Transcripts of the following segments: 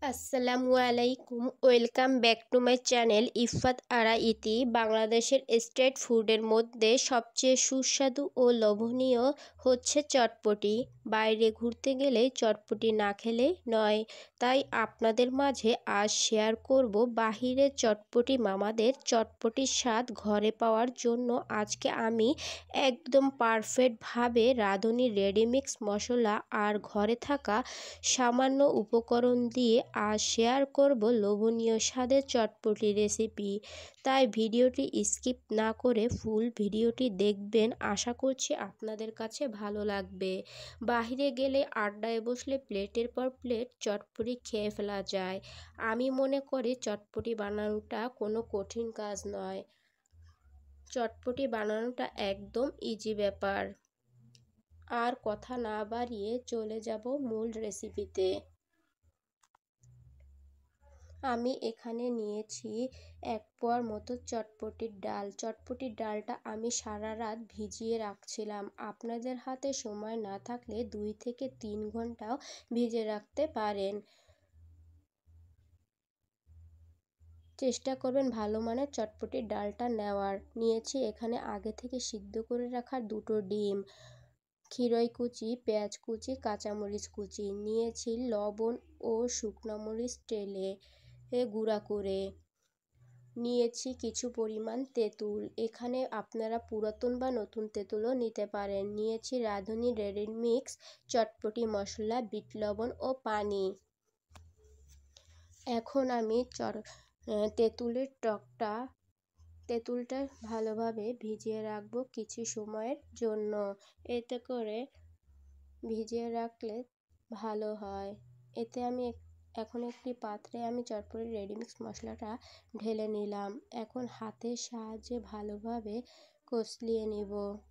আসসালামু আলাইকুম, welcome back to my channel Ifat Ara Iti. বাংলাদেশের স্ট্রিট ফুডের মধ্যে সবচেয়ে সুস্বাদু ও লোভনীয় হচ্ছে চটপটি। বাইরে ঘুরতে গেলে চটপটি না খেলে নয়। তাই আপনাদের মাঝে আজ শেয়ার করব বাহিরের চটপটি মামাদের চটপটির স্বাদ ঘরে পাওয়ার জন্য আজকে আমি একদম পারফেক্টভাবে রাঁধুনি রেডিমিক্স মশলা আর ঘরে থাকা সামান্য উপকরণ দিয়ে আজ শেয়ার করব লোভনীয় স্বাদের চটপটি রেসিপি। তাই ভিডিওটি স্কিপ না করে ফুল ভিডিওটি দেখবেন। আশা করছি আপনাদের কাছে ভালো লাগবে। বাইরে গেলে আড্ডায় বসলে প্লেটের পর প্লেট চটপটি খেয়ে ফেলা যায়। আমি মনে করি চটপটি বানানোটা কোনো কঠিন কাজ নয়। চটপটি বানানোটা একদম ইজি ব্যাপার। আর কথা না বাড়িয়ে চলে যাব মূল রেসিপিতে। আমি এখানে নিয়েছি 1 পোয়ার মতো চটপটির ডাল। চটপটির ডালটা আমি সারা রাত ভিজিয়ে রাখছিলাম। আপনাদের হাতে সময় না থাকলে 2 থেকে 3 ঘন্টাও ভিজিয়ে রাখতে পারেন। চেষ্টা করবেন ভালো মানের চটপটির ডালটা নেওয়ার। নিয়েছি এখানে আগে থেকে সিদ্ধ করে রাখা 2টো ডিম, খিরই কুচি, পেঁয়াজ কুচি, কাঁচামরিচ কুচি। নিয়েছি লবণ ও শুকনো মরিচ টেলে গুঁড়া করে। নিয়েছি কিছু পরিমাণ তেঁতুল। এখানে আপনারা পুরাতন বা নতুন তেঁতুলও নিতে পারেন। নিয়েছি রাঁধুনি রেডিমিক্স চটপটি মশলা, বিট লবণ ও পানি। এখন আমি তেঁতুলটা ভালোভাবে ভিজিয়ে রাখবো কিছু সময়ের জন্য। এতে করে ভিজিয়ে রাখলে ভালো হয়। এতে আমি এখন একটি পাত্রে আমি চটপটি রেডিমিক্স মশলাটা ঢেলে নিলাম। এখন হাতের সাহায্যে ভালোভাবে কষলিয়ে নিব।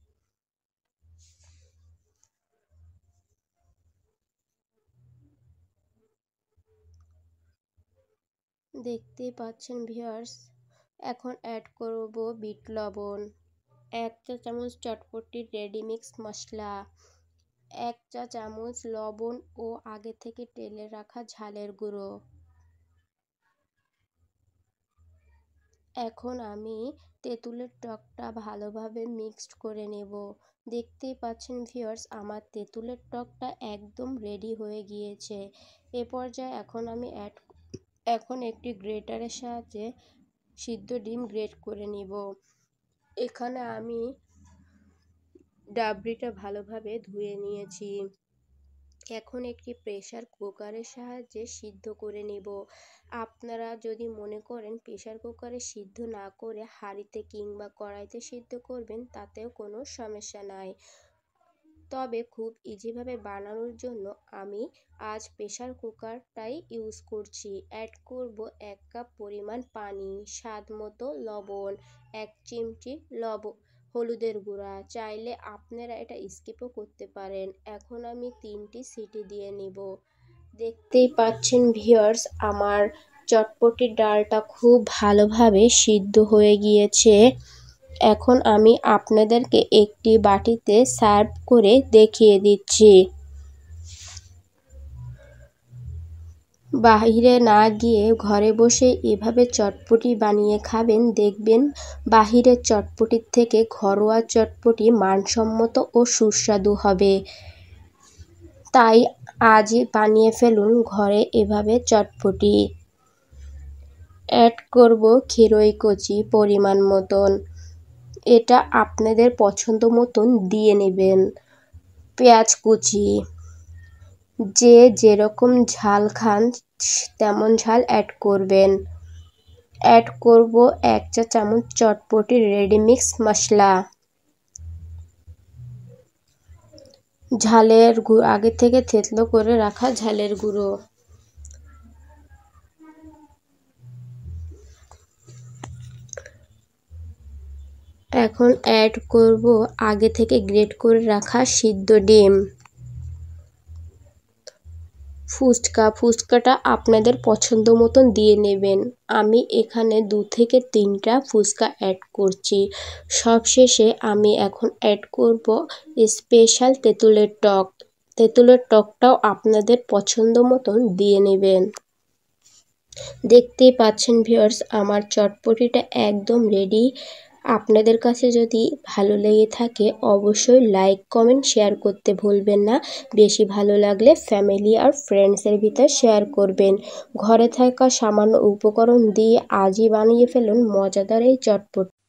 দেখতেই পাচ্ছেন ভিউয়ার্স। এখন অ্যাড করব বিট লবণ, 1 চা চামচ চটপটির রেডিমিক্স মশলা, 1 চা চামচ লবণ ও আগে থেকে টেলে রাখা ঝালের গুঁড়ো। এখন আমি তেঁতুলের টকটা ভালোভাবে মিক্সড করে নেব। দেখতেই পাচ্ছেন ভিউয়ার্স, আমার তেঁতুলের টকটা একদম রেডি হয়ে গিয়েছে। এ পর্যায়ে এখন একটি গ্রেটারের সাহায্যে সিদ্ধ ডিম গ্রেট করে নিব। এখানে আমি ডাবরিটা ভালোভাবে ধুয়ে নিয়েছি। এখন একটি প্রেসার কুকারের সাহায্যে সিদ্ধ করে নেব। আপনারা যদি মনে করেন প্রেসার কুকারে সিদ্ধ না করে হাঁড়িতে কিংবা কড়াইতে সিদ্ধ করবেন, তাতেও কোনো সমস্যা নাই। তবে খুব ইজিভাবে বানানোর জন্য আমি আজ প্রেসার কুকারটাই ইউজ করছি। অ্যাড করব 1 কাপ পরিমাণ পানি, স্বাদ মতো লবণ, 1 চিমটি হলুদের গুঁড়া। চাইলে আপনারা এটা স্কিপও করতে পারেন। এখন আমি 3টি সিটি দিয়ে নিব। দেখতেই পাচ্ছেন ভিউয়ার্স, আমার চটপটির ডালটা খুব ভালোভাবে সিদ্ধ হয়ে গিয়েছে। এখন আমি আপনাদেরকে একটি বাটিতে সার্ভ করে দেখিয়ে দিচ্ছি। বাহিরে না গিয়ে ঘরে বসে এভাবে চটপটি বানিয়ে খাবেন, দেখবেন বাহিরের চটপটির থেকে ঘরোয়া চটপটি মানসম্মত ও সুস্বাদু হবে। তাই আজই বানিয়ে ফেলুন ঘরে এভাবে চটপটি। অ্যাড করব খিরই কুচি পরিমাণ মতন, এটা আপনাদের পছন্দ মতন দিয়ে নেবেন। পেঁয়াজ কুচি, যে যেরকম ঝাল খান তেমন ঝাল অ্যাড করবেন। অ্যাড করব 1 চা চামচ চটপটি রেডিমিক্স মশলা, আগে থেকে থেতলো করে রাখা ঝালের গুঁড়ো। এখন অ্যাড করব আগে থেকে গ্রেট করে রাখা সিদ্ধ ডিম। ফুচকাটা আপনাদের পছন্দ মতন দিয়ে নেবেন। আমি এখানে 2 থেকে 3টা ফুচকা অ্যাড করছি। সবশেষে আমি এখন অ্যাড করব স্পেশাল তেঁতুলের টক। তেঁতুলের টকটাও আপনাদের পছন্দ মতন দিয়ে নেবেন। দেখতেই পাচ্ছেন ভিউয়ার্স, আমার চটপটিটা একদম রেডি। আপনাদের কাছে যদি ভালো লেগে থাকে অবশ্যই লাইক কমেন্ট শেয়ার করতে ভুলবেন না। বেশি ভালো লাগলে ফ্যামিলি আর ফ্রেন্ডসের ভিতর শেয়ার করবেন। ঘরে থাকা সামান্য উপকরণ দিয়ে আজই বানিয়ে ফেলুন মজাদার এই চটপটি।